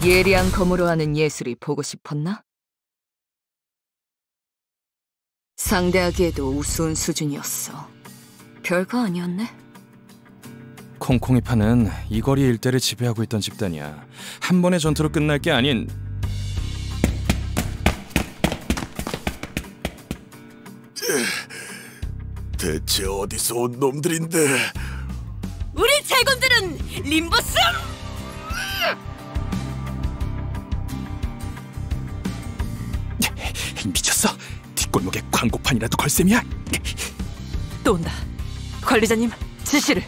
예리한 검으로 하는 예술이 보고 싶었나? 상대하기에도 우스운 수준이었어. 별거 아니었네. 콩콩이파는 이 거리 일대를 지배하고 있던 집단이야. 한 번의 전투로 끝날 게 아닌. 대체 어디서 온 놈들인데? 우리 제군들은 림보스! 미쳤어? 뒷골목에 광고판이라도 걸 셈이야? 또 온다. 관리자님, 지시를.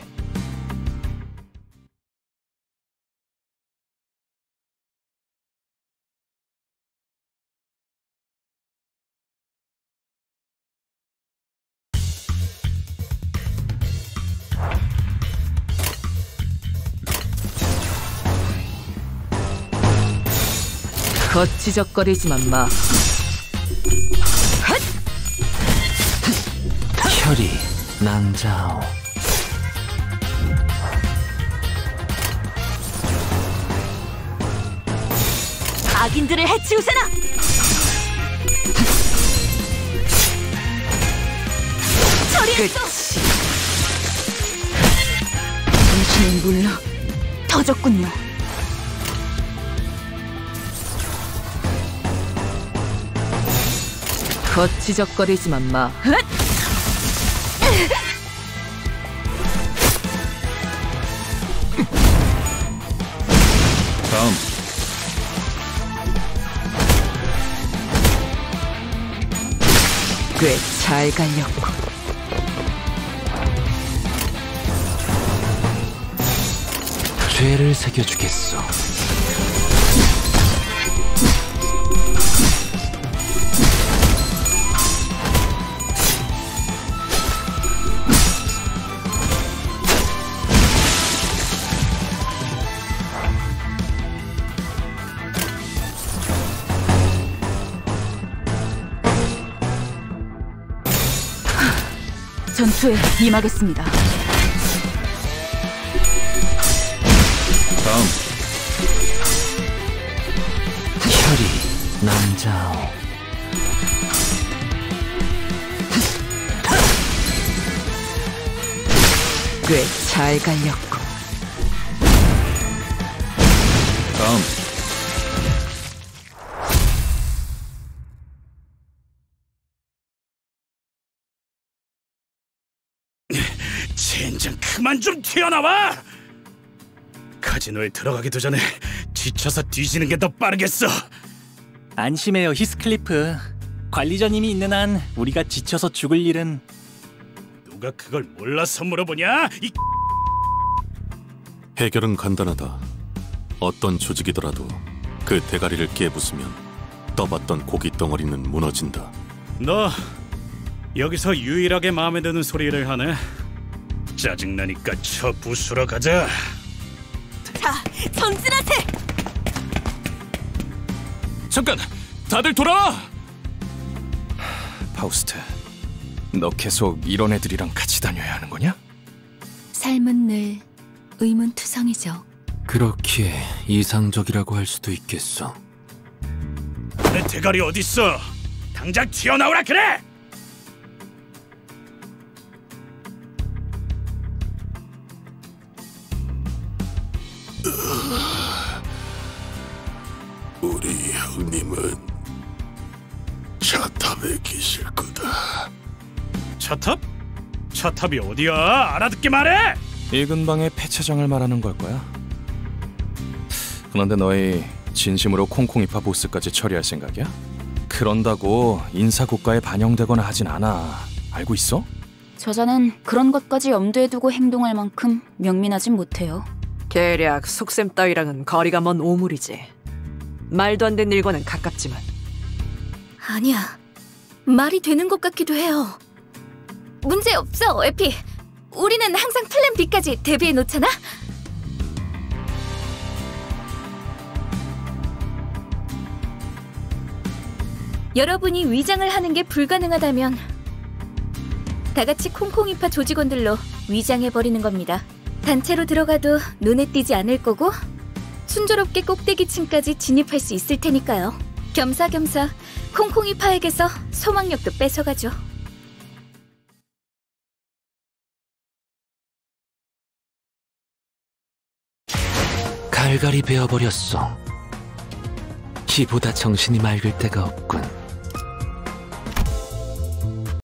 거치적거리지만 마. 혈이 난자오. 악인들을 해치우세나! 처리했어! 당신은 물러 터졌군요. 거치적거리지만 마. 다음. 꽤 잘 갈렸고. 죄를 새겨주겠소. 전투에 임하겠습니다. 다음. 혈이 난자오. 꽤 잘 갈렸고. 다음. 젠장 그만 좀 튀어나와! 카지노에 들어가기도 전에 지쳐서 뒤지는 게 더 빠르겠어. 안심해요, 히스클리프. 관리자님이 있는 한 우리가 지쳐서 죽을 일은. 누가 그걸 몰라서 물어보냐? 해결은 간단하다. 어떤 조직이더라도 그 대가리를 깨부수면 떠봤던 고기 덩어리는 무너진다. 너 여기서 유일하게 마음에 드는 소리를 하네. 짜증나니까 저 부수러 가자. 자, 전진하세! 잠깐! 다들 돌아와! 파우스트, 너 계속 이런 애들이랑 같이 다녀야 하는 거냐? 삶은 늘 의문투성이죠. 그렇게 이상적이라고 할 수도 있겠어. 내 대가리 어딨어? 당장 튀어나오라 그래! 우리 형님은 차탑에 계실 거다. 차탑? 차탑이 어디야? 알아듣게 말해! 이 근방의 폐차장을 말하는 걸 거야. 그런데 너희 진심으로 콩콩이파 보스까지 처리할 생각이야? 그런다고 인사고과에 반영되거나 하진 않아. 알고 있어? 저자는 그런 것까지 염두에 두고 행동할 만큼 명민하진 못해요. 계략, 속셈 따위랑은 거리가 먼 오물이지. 말도 안 되는 일과는 가깝지만. 아니야. 말이 되는 것 같기도 해요. 문제 없어, 에피. 우리는 항상 플랜 B까지 대비해 놓잖아? 여러분이 위장을 하는 게 불가능하다면 다 같이 콩콩이파 조직원들로 위장해버리는 겁니다. 단체로 들어가도 눈에 띄지 않을 거고 순조롭게 꼭대기층까지 진입할 수 있을 테니까요. 겸사겸사 콩콩이파에게서 소망력도 뺏어가죠. 갈갈이 베어버렸어. 이보다 정신이 맑을 때가 없군.